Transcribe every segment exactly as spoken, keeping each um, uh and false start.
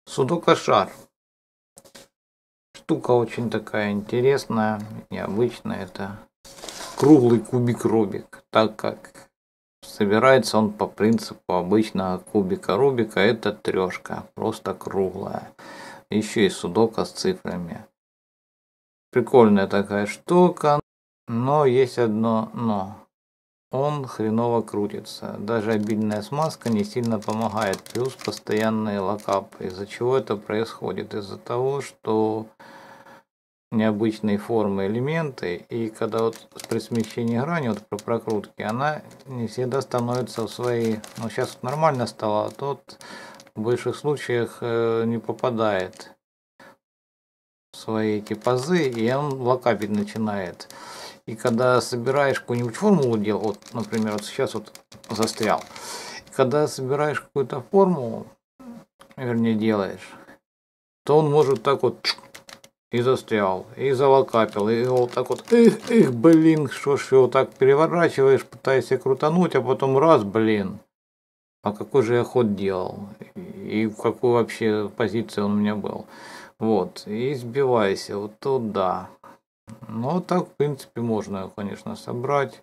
Судока-шар. Штука очень такая интересная, необычная. Это круглый кубик Рубик, так как собирается он по принципу обычного кубика Рубика. Это трешка, просто круглая. Еще и судока с цифрами. Прикольная такая штука, но есть одно но. Он хреново крутится. Даже обильная смазка не сильно помогает. Плюс постоянные локапы. Из-за чего это происходит? Из-за того, что необычные формы элементы, и когда вот при смещении грани, вот при прокрутке, она не всегда становится в свои. Ну, сейчас вот нормально стало, а тот в больших случаях э, не попадает в свои эти пазы, и он локапить начинает. И когда собираешь какую-нибудь формулу делать, вот, например, вот сейчас вот застрял, когда собираешь какую-то формулу, вернее делаешь, то он может так вот и застрял, и залокапил, и вот так вот, эх, эх, блин, что ж его так переворачиваешь, пытаешься крутануть, а потом раз, блин, а какой же я ход делал, и в какой вообще позиции он у меня был, вот, и сбивайся, вот тут да. Ну, так, в принципе, можно, конечно, собрать.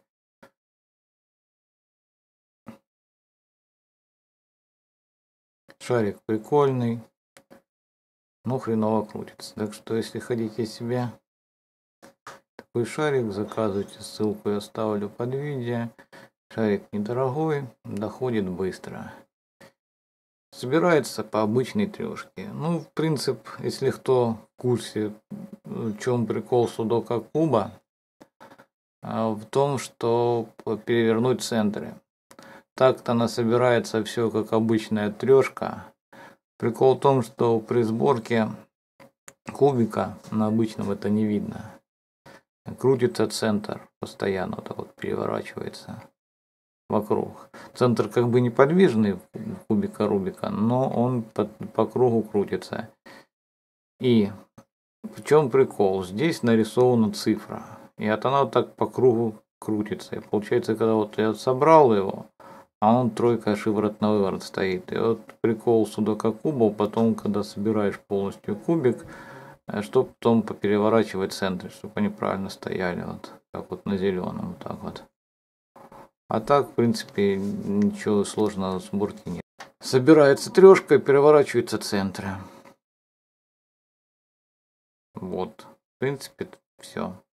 Шарик прикольный, но хреново крутится. Так что, если хотите себе такой шарик, заказывайте. Ссылку я оставлю под видео. Шарик недорогой, доходит быстро. Собирается по обычной трешке. Ну, в принципе, если кто в курсе, в чем прикол судока куба, в том, что перевернуть центры. Так-то она собирается все как обычная трешка. Прикол в том, что при сборке кубика на обычном это не видно. Крутится центр постоянно, вот так вот переворачивается вокруг. Центр как бы неподвижный кубика Рубика, но он по, по кругу крутится. И в чем прикол? Здесь нарисована цифра. И вот она вот так по кругу крутится. И получается, когда вот я собрал его, а он тройка шиворот на выворот стоит. И вот прикол судока куба, потом, когда собираешь полностью кубик, чтобы потом попереворачивать центры, чтобы они правильно стояли, вот как вот на зеленом, вот так вот. А так, в принципе, ничего сложного в сборке нет. Собирается трешка и переворачиваются центры. Вот, в принципе, все.